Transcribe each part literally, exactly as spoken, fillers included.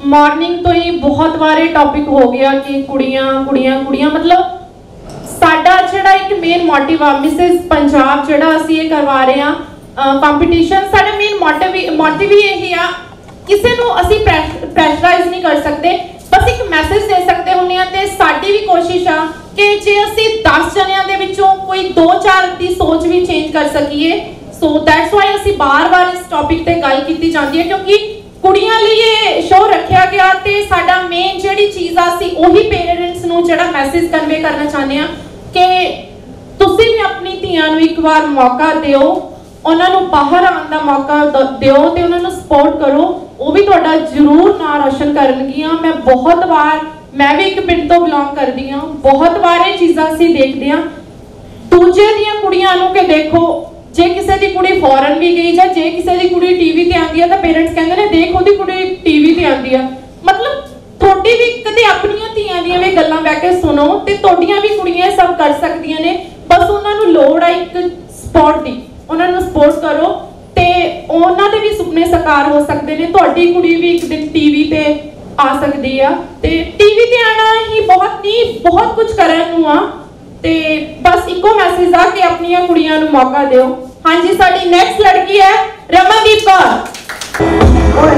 Morning तो ही बहुत बारे टॉपिक हो गया कि कुड़ियां कुड़ियां कुड़ियां मतलब साडा जिहड़ा एक मेन मोटिव आ मिसेस पंजाब जिहड़ा असीं ये करवा रहे हां कंपीटिशन साडा मेन मोटिव मोटिव ही यही आ किसी नूं असीं प्रेशराइज नहीं कर सकते बस एक मैसेज दे सकते हुंदे हां ते साडी भी कोशिश आ कि जे असीं दस जणियां दे विचों कोई दो चार दी सोच भी चेंज कर सकीए सो दैट्स वाई असीं बार-बार इस टॉपिक ते गल कीती जांदी है क्योंकि कुड़ियां लिए ये शो रखा गया ते साडा मेन जिहड़ी चीज़ आ सी ओही पेरेंट्स नूं जिहड़ा मैसेज कन्वे करना चाहते हैं कि तुसीं भी अपनी धीआं नूं एक बार मौका दिओ उन्हां नूं बाहर आउण दा मौका दिओ ते उन्हां नूं सपोर्ट करो वो भी तुहाडा जरूर नाम रोशन करनगियां। मैं बहुत बार मैं भी एक पिंड तो बिलोंग करदी हां बहुत बार ये चीज़ां असीं देखदे हां दूजे दीआं कुड़ियां नूं कि देखो जे किसी दी कुड़ी फॉरन भी गई जां जे किसी दी कुड़ी टीवी ते आंदी है तां पेरेंट्स कहंदे ने देख ओदी कुड़ी टीवी ते आंदी है मतलब थोड़ी भी कदे अपनियां धीआं दीआं वी गल्लां बैठ के सुनो ते तोड़ियां भी कुड़ियां सब कर सकदियां ने बस उन्हां नूं लोड़ आ एक सपोर्ट दी उन्हां नूं सपोर्ट करो ते उन्हां दे भी सुपने साकार हो सकदे ने तुहाडी कुड़ी भी एक दिन टीवी ते आ सकदी आ ते टीवी ते आना ही बहुत नहीं बहुत कुछ करन नूं आ ते बस इको मैसेज आ कि अपनियां कुड़ियां नूं मौका दिओ। हाँ जी साडी नेक्स्ट लड़की है रमनदीप कौर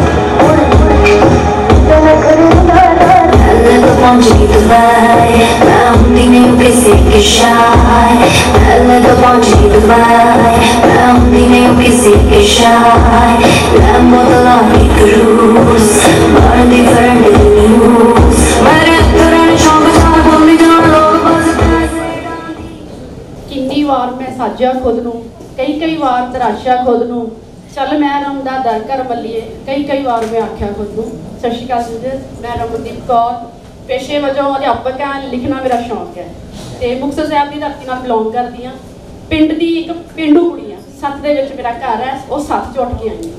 कितनी बार मैं साजिया खुद नूं कई कई बार तराशिया खुद नूं चल मैं रमदा दर कर बल्लीए कई कई बार मैं आख्या खुद नूं। सत श्री अकाल जी मैं रमनदीप कौर पेशे वजों अध्यापक हाँ लिखना मेरा शौक है तो मुक्तसर साहब की धरती नाल बिलोंग करदी हाँ पिंड दी एक पेंडू कुड़ी हाँ सत्त दे विच मेरा घर है वो सत्त च उठ के आई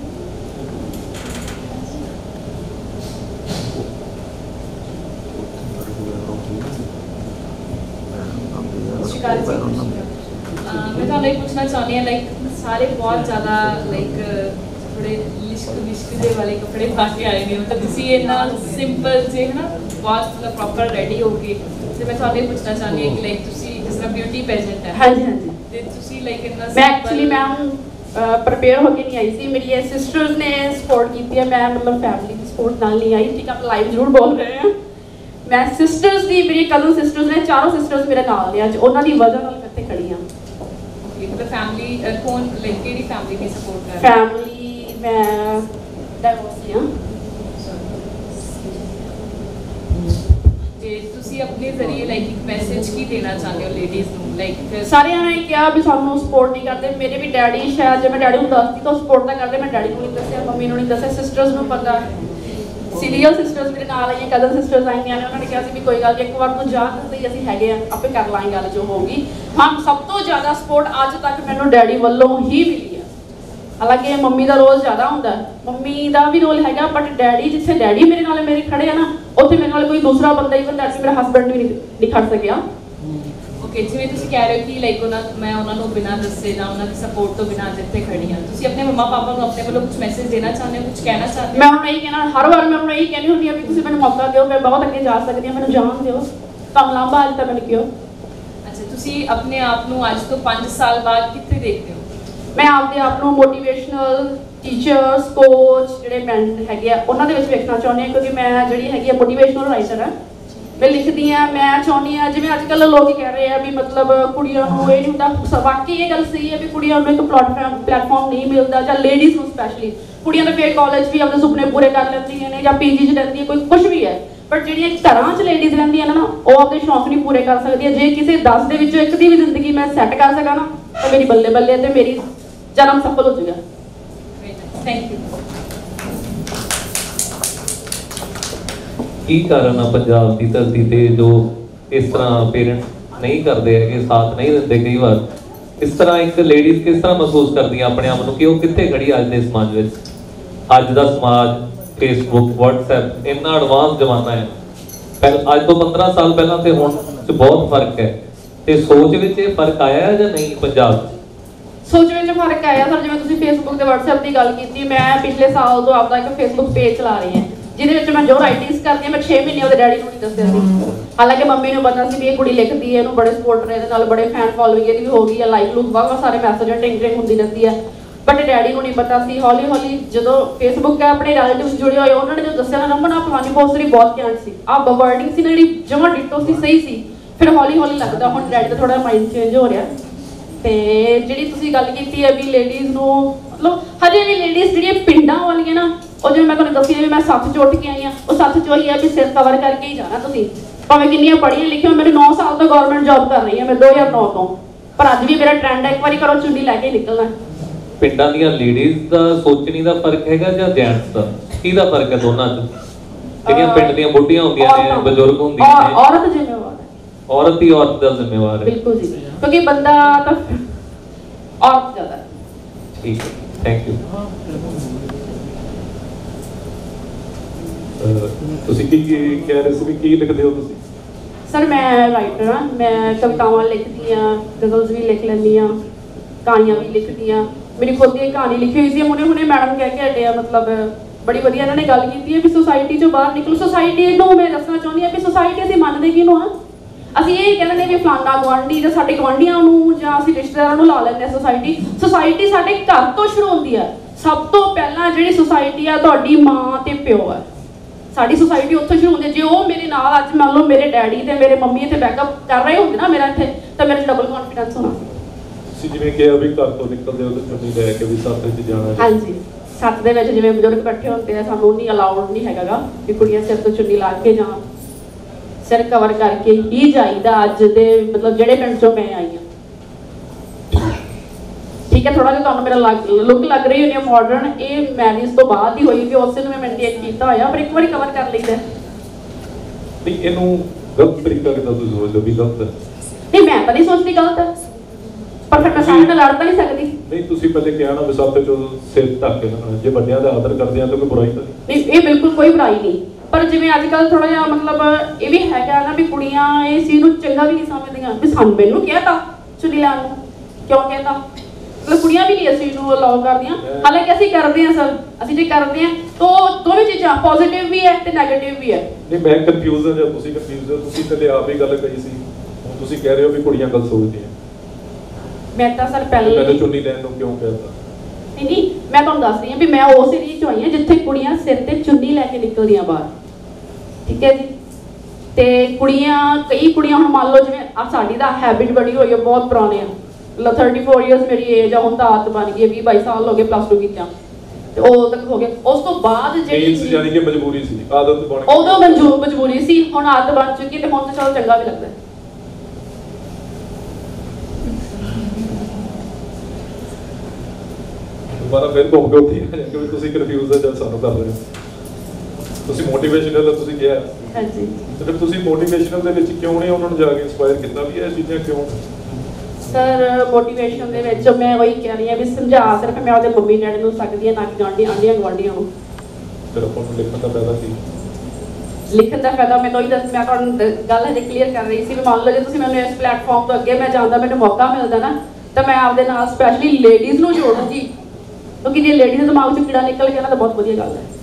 मैं तो लाइक पूछना चाहती हूँ लाइक सारे बहुत ज़्यादा लाइक थोड़े लिश्क विश्क दे वाले कपड़े पा के आए ने मतलब तुसी इन्ना सिंपल जे है ना बहुत मतलब प्रॉपर रेडी हो गए तो मैं तो पूछना चाहती हूँ कि लाइक तुसी जिस तरह ब्यूटी पेजेंट है हाँ जी हाँ जी ते तुसी लाइक इन्ना मैं एक्चुअली मैं प्रिपेयर होके नहीं आई सी मेरी सिस्टर्स ने सपोर्ट की है मैं मतलब फैमिली की सपोर्ट नाल नहीं आई ठीक है आप लाइव जरूर बोल रहे हैं मैं सिस्टर्स दी मेरी कजन सिस्टर्स ने चारों सिस्टर्स मेरे नाल ने अज उन्हां दी वजह नाल मैं इत्थे खड़ी हां मतलब फैमिली कौन लाइक केड़ी फैमिली ने सपोर्ट कर फैमिली मैं डाइवोर्स हां ते तुसी अपने जरिए लाइक एक मैसेज की देना चाहते हो लेडीज नू लाइक सारे ने क्या भी सानू सपोर्ट नहीं करते मेरे भी डैडी शायद जे मैं डैडी नू दसदी तो सपोर्ट ना करते मैं डैडी नू नहीं दस्या मम्मी नू नहीं दस्या सिस्टर्स नू पता सीनियर सिस्टर्स मेरे नाल आई कजन सिस्टर्स आई ने उन्होंने कहा सी भी कोई गल एक बार तू जा सही असीं हैगे आ आपे कर लांगे गल जो होगी हाँ सब तो ज़्यादा सपोर्ट अज तक मैनू डैडी वालों ही मिली है हालांकि मम्मी का रोल ज़्यादा होंदा मम्मी का भी रोल हैगा बट डैडी जिथे डैडी मेरे नाल मेरे खड़े है ना उत्थे मेरे नाल कोई दूसरा बंदा इवन दैट मेरा हसबैंड भी नहीं खड़ सकिया ओके जिवें तुसीं कह रहे हो कि लाइक उन्हां मैं उन्हां नूं बिना दस्से जां उन्हां दी सपोर्ट तो बिना जिथे खड़ी हां तुसीं अपने मम्मा पापा नूं अपने वालों कुछ मैसेज देना चाहते हो कुछ कहना चाहते हो? मैं उन्हें यही कहना हर बार मैं उन्हें यही कहनी होंदी है कि तुसीं मैनूं मौका दिओ मैं बहुत अगे जा सकदी हां मैनूं जान दिओ कम लांबा अज तक मैनूं कियो। अच्छा तुसीं अपने आप नूं अज तो पाँच साल बाद कित्थे देखते हो? मैं आपदे आप नूं मोटिवेशनल टीचर्स कोच जिहड़े मैन हैगे आ उन्हां दे विच वेखना चाहुंदी हां क्योंकि मैं जिहड़ी हैगी मोटिवेशनल राइटर हां मैं लिखती हाँ मैं चाहती हाँ जिवें अजकल लोग कह रहे हैं भी मतलब कुड़ियों को ये नहीं होता वाकई ये गल सही है भी कुड़ियों को एक प्लेटफॉर्म प्लेटफॉर्म नहीं मिलता या लेडीज़ को स्पैशली कुड़ियां तो फिर कॉलेज भी अपने सुपने पूरे कर लेंदियां ने या पीजी च रहंदी कोई कुछ भी है बट जिहड़ियां घरां च लेडीज़ रहंदियां ना वो अपने शौक नहीं पूरे कर सकदियां जे किसी दस दे विचों एक दी भी जिंदगी मैं सैट कर सकां ना तो मेरी बल्ले बल्ले ते मेरी जन्म सफल हो जाएगा। Thank you. की कारण आ पंजाब की धरती ते जो इस तरह पेरेंट्स नहीं करते है साथ नहीं देते कई बार इस तरह एक लेडीज किस तरह महसूस करती अपने आप को कि वो कितने खड़ी अज के समाज में अज का समाज फेसबुक व्हाट्सएप इन्ना एडवांस जमाना है पहले अज तो पंद्रह साल पहला ते हुण च बहुत फर्क है ते सोच विच फर्क आया है या नहीं पंजाब सोच में फर्क आया सर जिवें तुसीं फेसबुक ते व्हाट्सएप की गल कीती मैं पिछले साल तो आपका एक फेसबुक पेज चला रही है ਜਿਹਦੇ ਵਿੱਚ ਮੈਂ ਜੋ ਰਾਈਟਿੰਗਸ ਕਰਦੀ ਹਾਂ ਮੈਂ ਛੇ ਮਹੀਨੇ ਉਹਦੇ ਡੈਡੀ ਨੂੰ ਨਹੀਂ ਦੱਸਿਆ ਸੀ। ਹਾਲਾਂਕਿ ਮੰਮੀ ਨੂੰ ਪਤਾ ਸੀ ਵੀ ਇਹ ਕੁੜੀ ਲਿਖਦੀ ਹੈ, ਇਹਨੂੰ ਬੜੇ ਸਪੋਰਟਰ ਇਹਦੇ ਨਾਲ, ਬੜੇ ਫੈਨ ਫੋਲੋਇੰਗ ਇਹਦੀ ਵੀ ਹੋ ਗਈ ਹੈ, ਲਾਈਕ ਲੂਕ ਬਹੁਤ ਸਾਰੇ ਮੈਸੇਜ ਟਿੰਗ ਟਿੰਗ ਹੁੰਦੀ ਰਹਿੰਦੀ ਹੈ, ਬਟ ਡੈਡੀ ਨੂੰ ਨਹੀਂ ਪਤਾ ਸੀ। ਹੌਲੀ ਹੌਲੀ ਜਦੋਂ ਫੇਸਬੁੱਕ 'ਤੇ ਆਪਣੇ ਰਿਲੇਟਿਵਸ ਜੁੜੇ ਹੋਏ ਉਹਨਾਂ ਨੇ ਜਦੋਂ ਦੱਸਿਆ ਨਾ ਰਮਨ ਆਹ ਫਲਾਨੀ ਪੋਸਟ ਤੇਰੀ ਬਹੁਤ ਘੈਂਟ ਸੀ, ਆਹ ਵਰਡਿੰਗ ਸੀ ਨਾ ਜਿਹੜੀ ਜਮਾਂ ਡਿਟੋ ਸੀ, ਸਹੀ ਸੀ। ਫਿਰ ਹੌਲੀ ਹੌਲੀ ਲੱਗਦਾ ਹੁਣ ਡੈਡੀ ਦਾ ਥੋੜਾ ਮਾਈਂਡ ਚੇਂਜ ਹੋ ਰਿਹਾ। ਤੇ ਜਿਹੜੀ ਤੁਸੀਂ ਗੱਲ ਕੀਤੀ ਹੈ ਵੀ ਲੇਡੀਜ਼ ਨੂੰ ਮਤਲਬ ਹਜੇ ਵੀ ਲੇਡੀਜ਼ ਜਿਹੜੀਆਂ ਪਿੰਡਾਂ ਵਾਲੀਆਂ ਨਾ, ਉਹ ਜਿਵੇਂ ਮੈਂ ਤੁਹਾਨੂੰ ਦੱਸਿਆ ਵੀ ਮੈਂ ਸੱਤ ਚੋਂ ਉੱਠ ਕੇ ਆਈ ਹਾਂ, ਉਹ ਸੱਤ ਚੋਂ ਹੀ ਹੈ ਵੀ ਸਿਰ ਕਵਰ ਕਰਕੇ ਹੀ ਜਾਣਾ ਤੁਸੀਂ, ਭਾਵੇਂ ਕਿੰਨੀਆਂ ਪੜ੍ਹੀਆਂ ਲਿਖੀਆਂ। ਮੇਰੇ ਨੌ ਸਾਲ ਤੋਂ ਗਵਰਨਮੈਂਟ ਜੌਬ ਕਰ ਰਹੀ ਹਾਂ ਮੈਂ ਦੋ ਹਜ਼ਾਰ ਨੌ ਤੋਂ, ਪਰ ਅੱਜ ਵੀ ਮੇਰਾ ਟ੍ਰੈਂਡ ਹੈ ਇੱਕ ਵਾਰੀ ਘਰੋਂ ਚੁੰਨੀ ਲੈ ਕੇ ਨਿਕਲਣਾ। ਪਿੰਡਾਂ ਦੀਆਂ ਲੇਡੀਜ਼ ਦਾ ਸੋਚਣੀ ਦਾ ਫਰਕ ਹੈਗਾ ਜਾਂ ਜੈਂਟਸ ਦਾ, ਕਿਹਦਾ ਫਰਕ ਹੈ ਦੋਨਾਂ 'ਚ? ਜਿਹੜੀਆਂ ਪਿੰਡ ਦੀਆਂ ਬੁੱਢੀਆਂ ਹੁੰਦੀਆਂ ਨੇ, ਬਜ਼ੁਰਗ ਹੁੰਦੀਆਂ ਨੇ, ਔਰਤ ਜ਼ਿੰਮੇਵਾਰ ਹੈ, ਔਰਤ ਹੀ ਔਰਤ ਦਾ ਜ਼ਿੰਮੇਵਾਰ ਹੈ। ਬਿਲਕੁਲ ਜੀ, ਕਿਉਂਕਿ ਬੰਦਾ ਤਾਂ ਔਰਤ ਜ਼ਿਆਦਾ। ਠੀਕ ਹੈ, ਥੈਂਕ ਯੂ। ਤੁਸੀਂ ਕੀ ਕਹਿ ਰਹੇ ਸੀ ਵੀ ਕੀ ਲਿਖਦੇ ਹੋ ਤੁਸੀਂ? ਸਰ ਮੈਂ ਰਾਈਟਰ ਹਾਂ, ਮੈਂ ਕਵਿਤਾਵਾਂ ਲਿਖਦੀ ਹਾਂ, ਗਜ਼ਲਸ ਵੀ ਲਿਖ ਲੈਂਦੀ ਹਾਂ, ਕਹਾਣੀਆਂ ਵੀ ਲਿਖਦੀ ਹਾਂ। ਮੇਰੀ ਖੁਦ ਦੀ ਕਹਾਣੀ ਲਿਖੀ ਹੋਈ ਸੀ, ਹੁਣੇ ਹੁਣੇ ਮੈਡਮ ਕਹਿ ਕੇ ਹਟੇ ਆ, ਮਤਲਬ ਬੜੀ ਵਧੀਆ ਇਹਨਾਂ ਨੇ ਗੱਲ ਕੀਤੀ ਹੈ ਵੀ ਸੁਸਾਇਟੀ ਚੋਂ ਬਾਹਰ ਨਿਕਲੋ। ਸੁਸਾਇਟੀ ਨੂੰ ਮੈਂ ਦੱਸਣਾ ਚਾਹੁੰਦੀ ਹਾਂ ਵੀ ਸੁਸਾਇਟੀ ਅਸੀਂ ਮੰਨਦੇ ਕਿਹਨੂੰ ਹਾਂ? ਅਸੀਂ ਇਹ ਕਹਿੰਦੇ ਵੀ ਫਲਾਨਾ ਗੁਆਂਢੀ ਜਾਂ ਸਾਡੇ ਗੁਆਂਢੀਆਂ ਨੂੰ ਜਾਂ ਅਸੀਂ ਰਿਸ਼ਤੇਦਾਰਾਂ ਨੂੰ ਲਾ ਲੈਂਦੇ ਹਾਂ ਸੁਸਾਇਟੀ। ਸੁਸਾਇਟੀ ਸਾਡੇ ਘਰ ਤੋਂ ਸ਼ੁਰੂ ਹੁੰਦੀ ਹੈ। ਸਭ ਤੋਂ ਪਹਿਲਾਂ ਜਿਹੜੀ ਸੁਸਾਇਟੀ ਆ ਤੁਹਾਡੀ ਮਾਂ ਤੇ ਪਿਓ ਹੈ, ਸਾਡੀ ਸੁਸਾਇਟੀ ਉੱਥੋਂ ਸ਼ੁਰੂ ਹੁੰਦੀ ਹੈ। ਜੇ ਉਹ ਮੇਰੇ ਨਾਲ ਅੱਜ ਮੰਨ ਲਓ ਮੇਰੇ ਡੈਡੀ ਤੇ ਮੇਰੇ ਮੰਮੀ ਇੱਥੇ ਬੈਕਅਪ ਕਰ ਰਹੇ ਹੁੰਦੇ ਨਾ ਮੇਰਾ ਇੱਥੇ, ਤਾਂ ਮੇਰੇ ਡਬਲ ਕੌਨਫੀਡੈਂਸ ਹੋਣਾ। ਤੁਸੀਂ ਜਿਵੇਂ ਕਿਹਾ ਵੀ ਘਰ ਤੋਂ ਨਿਕਲਦੇ ਹੋ ਤਾਂ ਚੁੰਨੀ ਲੈ ਕੇ ਵੀ ਸੱਤ ਵਿੱਚ ਜਾਣਾ। ਹਾਂਜੀ, ਸੱਤ ਦੇ ਵਿੱਚ ਜਿਵੇਂ ਬਜ਼ੁਰਗ ਇਕੱਠੇ ਹੁੰਦੇ ਆ, ਸਾਨੂੰ ਨਹੀਂ ਅਲਾਉਡ ਨਹੀਂ ਹੈਗਾ ਵੀ ਕੁੜੀਆਂ ਸਿਰ ਤੋਂ ਚੁੰਨੀ ਲਾ ਕੇ ਜਾਣ, ਸਿਰ ਕਵਰ ਕਰਕੇ ਹੀ ਜਾਈਦਾ। ਅੱਜ ਦੇ ਮਤਲਬ ਜਿਹੜੇ ਪਿੰਡ ਚੋਂ ਮੈਂ ਆਈ ਹਾਂ, ਠੀਕ ਹੈ, ਥੋੜਾ ਜਿਹਾ ਤੁਹਾਨੂੰ ਮੇਰਾ ਲੁੱਕ ਲੱਗ ਰਹੀ ਹੋਣੀ ਹੈ ਮਾਡਰਨ, ਇਹ ਮੈਰਿਜ ਤੋਂ ਬਾਅਦ ਹੀ ਹੋਈ ਵੀ ਉਸੇ ਨੂੰ ਮੈਂ ਮੇਨਟੇਨ ਕੀਤਾ ਹੋਇਆ, ਪਰ ਇੱਕ ਵਾਰੀ ਕਵਰ ਕਰ ਲਈਦਾ। ਨਹੀਂ ਇਹਨੂੰ ਗਲਤ ਤਰੀਕਾ ਕਿਦਾਂ ਤੁਸੀਂ ਸੋਚਦੇ ਹੋ ਵੀ ਗਲਤ ਹੈ? ਨਹੀਂ ਮੈਂ ਤਾਂ ਨਹੀਂ ਸੋਚਦੀ ਗਲਤ ਹੈ, ਪਰ ਫਿਰ ਮੈਂ ਸਾਰਿਆਂ ਨਾਲ ਲੜ ਤਾਂ ਨਹੀਂ ਸਕਦੀ। ਨਹੀਂ ਤੁਸੀਂ ਪਹਿਲੇ ਕਿਹਾ ਨਾ ਵੀ ਸੱਤ ਚੋਂ ਸਿਰ ਢੱਕ ਕੇ ਨਾ, ਜੇ ਵੱਡਿਆਂ ਦਾ ਆਦਰ ਕਰਦੇ ਆ ਤਾਂ ਕੋਈ ਬੁਰਾਈ ਤਾਂ ਨਹੀਂ। ਇਹ ਬਿਲਕੁਲ ਕੋਈ ਬੁਰਾਈ ਨਹੀਂ, ਪਰ ਜਿਵੇਂ ਅੱਜ ਕੱਲ ਥੋੜਾ ਜਿਹਾ ਮਤਲਬ ਇਹ ਵੀ ਹੈਗਾ ਨਾ ਵੀ ਕੁੜੀਆਂ ਇਸ ਚੀਜ਼ ਨੂੰ ਚੰਗਾ ਵੀ ਨਹੀਂ ਸਮਝਦੀਆਂ ਵੀ ਸਾਨੂੰ ਮੈਨੂੰ ਕਿਹਾ ਤਾਂ ਚੁੰਨੀ ਲੈਣ ਨੂੰ, ਕਿਉਂ ਕਹਿੰਦਾ? ਮਤਲਬ ਕੁੜੀਆਂ ਵੀ ਨਹੀਂ ਇਸ ਚੀਜ਼ ਨੂੰ ਅਲਾਉ ਕਰਦੀਆਂ, ਹਾਲਾਂਕਿ ਅਸੀਂ ਕਰਦੇ ਹਾਂ ਸਰ। ਅਸੀਂ ਜੇ ਕਰਦੇ ਹਾਂ ਤਾਂ ਦੋਵੇਂ ਚੀਜ਼ਾਂ ਪੋਜ਼ਿਟਿਵ ਵੀ ਹੈ ਤੇ ਨੈਗੇਟਿਵ ਵੀ ਹੈ। ਨਹੀਂ ਮੈਂ ਕਨਫਿਊਜ਼ ਹਾਂ ਜਾਂ ਤੁਸੀਂ ਕਨਫਿਊਜ਼ ਹੋ? ਤੁਸੀਂ ਪਹਿਲੇ ਆਪ ਹੀ ਗੱਲ ਕਹੀ ਸੀ, ਹੁਣ ਤੁਸੀਂ ਕਹਿ ਰਹੇ ਹੋ ਵੀ ਕੁੜੀਆਂ ਗਲਤ ਸੋਚਦੀਆਂ। ਮੈਂ ਤਾਂ ਸਰ ਪਹਿਲੇ ਮੈਨੂੰ ਚੁੰਨੀ ਲੈਣ ਨੂੰ ਕਿਉਂ ਕਹਿੰਦਾ? ਨਹੀਂ ਨਹੀਂ, ਮੈਂ ਤੁਹਾਨੂੰ ਦੱਸ ਰਹੀ ਹਾਂ ਵੀ ਮੈਂ ਉਸ ਏਰੀਏ 'ਚ ਆਈ ਹਾਂ ਜਿੱਥੇ ਕੁੜੀਆਂ ਸਿਰ ਤੇ ਚੁੰਨੀ ਲੈ ਕੇ ਨਿਕਲਦੀਆਂ ਬਾਹਰ, ਠੀਕ ਹੈ ਜੀ। ਤੇ ਕੁੜੀਆਂ ਕਈ ਕੁੜੀਆਂ ਹੁਣ ਮੰਨ ਲਓ ਜਿਵੇਂ ਆ ਸਾਡੀ ਦਾ ਹੈਬਿਟ ਬਣੀ ਹੋਈ ਹੈ, ਬਹੁਤ ਪੁਰਾਣੇ ਆ, ਮਤਲਬ ਚੌਂਤੀ ਇਅਰਸ ਮੇਰੀ ਏਜ ਆ, ਹੁਣ ਤਾਂ ਆਦਤ ਬਣ ਗਈ ਹੈ, ਵੀਹ ਬਾਈ ਸਾਲ ਹੋ ਗਏ ਪਲੱਸ ਟੂ ਕੀਤਾ ਤੇ ਉਹ ਤੱਕ ਹੋ ਗਿਆ। ਉਸ ਤੋਂ ਬਾਅਦ ਜਿਹੜੀ ਯਾਨੀ ਕਿ ਮਜਬੂਰੀ ਸੀ, ਆਦਤ ਬਣ ਗਈ, ਉਦੋਂ ਮਨਜ਼ੂਰ ਮਜਬੂਰੀ ਸੀ, ਹੁਣ ਆਦਤ ਬਣ ਚੁੱਕੀ ਤੇ ਹੁਣ ਤਾਂ ਚਲੋ ਚੰਗਾ ਵੀ ਲੱਗਦਾ। ਦੁਬਾਰਾ ਫਿਰ ਘੁੰਮ ਕੇ ਉੱਥੇ ਆ ਜਾਂਦੇ ਵੀ ਤੁਸੀਂ ਕਨਫਿਊਜ਼ ਹੋ ਜਾਂ ਸਾਨੂੰ ਕਰ ਰਹੇ ਹੋ। ਤੁਸੀਂ ਮੋਟੀਵੇਸ਼ਨਲ ਤੁਸੀਂ ਕਿਹਾ, ਹਾਂਜੀ, ਤੇ ਫਿਰ ਤੁਸੀਂ ਮੋਟੀਵੇਸ਼ਨਲ ਦੇ ਵਿੱਚ ਕਿਉਂ ਨਹੀਂ ਉਹਨਾਂ ਨੂੰ ਜਾ ਕੇ ਇੰਸਪਾਇਰ ਕੀਤਾ ਵੀ ਇਹ ਚੀਜ਼ਾਂ ਕਿਉਂ? ਸਰ ਮੋਟੀਵੇਸ਼ਨ ਦੇ ਵਿੱਚ ਮੈਂ ਉਹੀ ਕਹਿ ਰਹੀ ਹਾਂ ਵੀ ਸਮਝਾ ਸਿਰਫ ਮੈਂ ਉਹਦੇ ਮੰਮੀ ਡੈਡੀ ਨੂੰ ਸਕਦੀ ਹਾਂ, ਨਾ ਕਿ ਗਾਂਢੀ ਆਂਢੀਆਂ ਗੁਆਂਢੀਆਂ ਨੂੰ। ਫਿਰ ਆਪਾਂ ਨੂੰ ਲਿਖਣ ਦਾ ਫਾਇਦਾ ਕੀ? ਲਿਖਣ ਦਾ ਫਾਇਦਾ ਮੈਂ ਤਾਂ ਉਹੀ ਦੱਸ ਮੈਂ ਤੁਹਾਨੂੰ ਗੱਲ ਹਜੇ ਕਲੀਅਰ ਕਰ ਰਹੀ ਸੀ ਵੀ ਮੰਨ ਲਓ ਜੇ ਤੁਸੀਂ ਮੈਨੂੰ ਇਸ ਪਲੇਟਫਾਰਮ ਤੋਂ ਅੱਗੇ ਮੈਂ ਜਾਂਦਾ ਮੈਨੂੰ ਮੌਕਾ ਮਿਲਦਾ ਨਾ, ਤਾਂ ਮੈਂ ਆਪਦੇ ਨਾਲ ਸਪੈਸ਼ਲੀ ਲੇਡੀਜ਼ ਨੂੰ ਜੋੜੂੰਗੀ, ਕਿਉਂਕਿ ਜੇ ਲੇਡੀਜ਼ ਦੇ ਦਿਮਾਗ 'ਚ ਕੀੜਾ ਨਿਕਲ ਗਿਆ ਨਾ ਤਾਂ ਬਹੁਤ ਵਧੀਆ ਗੱਲ ਹੈ।